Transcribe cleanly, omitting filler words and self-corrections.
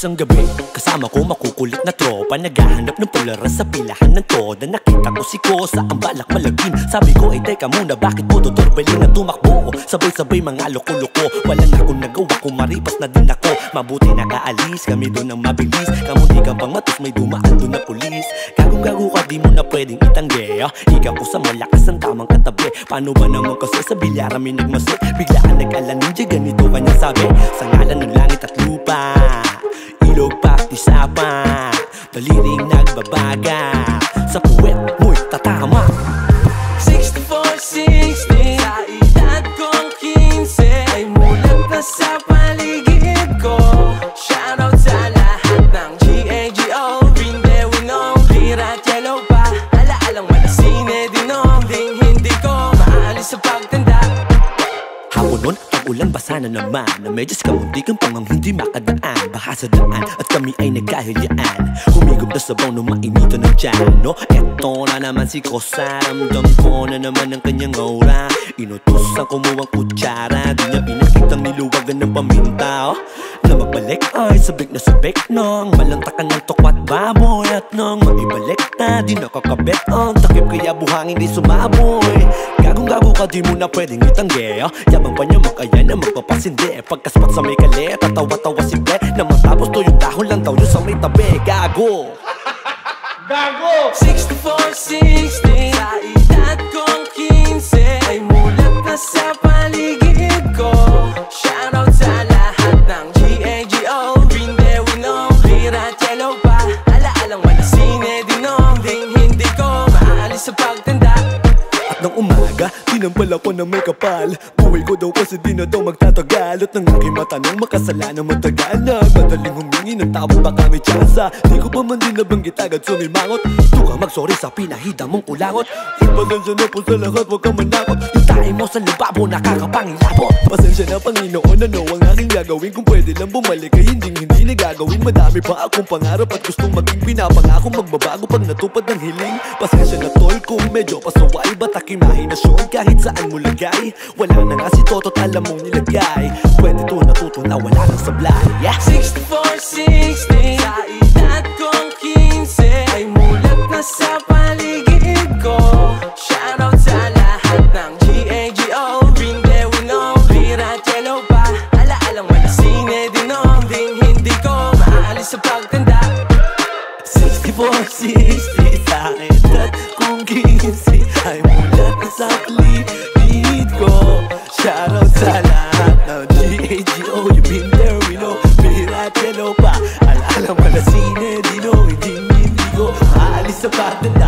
Isang gabi, kasama ko makukulit na tropa, naghahanap ng pularas sa pilahan ng toda. Nakita ko si Kosa, ang balak malagim. Sabi ko ay teka muna, bakit mo tuturbelin na tumakbo? Sabay-sabay mga loko-loko, wala na akong nagawa, kumaripas na din ako. Mabuti nakaalis kami doon ng mabilis, kamundi ka pang matos, may dumaan doon na pulis. Gagong-gago ka, di mo na pwedeng itangge. Ikaw ko sa malakas ang tamang katabi. Paano ba naman kasi sa bilyara may nagmasik? Biglaan nag-ala ninja, ganito kanya sabi. Sa ngalan ng langit at lupa, ilog pati sapa, daliring nagbabaga, sa puwet mo'y tatama. 64-60, sa edad kong 15, ay mulat na sa paligid ko. Shoutout sa lahat ng GAGO, Green Day, Winong, Clear at Yellow pa. Alaalang malasine dinong, ding hindi ko maalis sa pagtanda. Hapon nun, pag-ulan basa na naman, na medyas kamuntikan pang ang hindi makadaan. Baha sa daan at kami ay nagkahilyaan, humigop na sabaw nung mainito ng tiyan. No, eto na naman si Kosa, ramdam ko na naman ang kanyang aura. Inutusan kumuhang kutsara, di niya pinakitang niluwagan ng paminta. Na magbalik ay sabik na sabik nang malantakan ng tokwat baboy. At nang maibalik na di nakakabit ang takip, kaya buhangin di sumaboy. Gagong-gago ka, di mo na pwedeng itangge. Yabang pa niya makaya na magpapasindi. Pagkaspat sa may kali, tatawa-tawa si Ble, na matapos to yung dahon lang daw yun sa may tabi. Gago! Gago! 64-60, sa edad kong 15, ay mulat na sa paligid ko. Shoutout sa lahat ng GAGO, Green Day, Winong, Clear at Yellow pa. Alaalang malasine dinong, ding hindi ko maalis sa pagtanda. At nang umaga, tinampal ako ng may kapal. Buhay ko daw kasi di na daw magtatagal. At nang aking matanong, makasalanan matagal na. Madaling humingi ng tawad, baka may tsansa. Di ko pa man din nabanggit agad sumimangot. Ito ka mag-sorry sa pinahida mong kulangot. Pasensya na po sa lahat, huwag kang manakot. Yung tayo mo sa lababo, nakakapangilabot. Pasensya na Panginoon, ano ang aking gagawin? Kung pwede lang bumalik ay hindi na gagawin. Madami pa akong pangarap at gustong maging pinapangako. Magbabago pag natupad ng hiling. Pasensya na tol kung medyo pasaway. Ba't aking mahinasyon kahit saan mo lagay? Wala na nga si Toto't alam mong nilagay. Pwede to natuto na wala nang sablay. 64-60, sa edad kong 15, ay mulat na sa paligid ko. Shoutout sa lahat ng GAGO, Green Day, Winong, Clear at Yellow pa. Alaalang malasine dinong, ding hindi ko maalis sa pagtanda. 64-60, sa edad kong 15, ay mulat na sa paligid ko. Shoutout sa lahat ng GAGO, you've been there, we know. Clear at Yellow pa. Alaalang malasine dinong, hindi ko maalis sa pagtanda.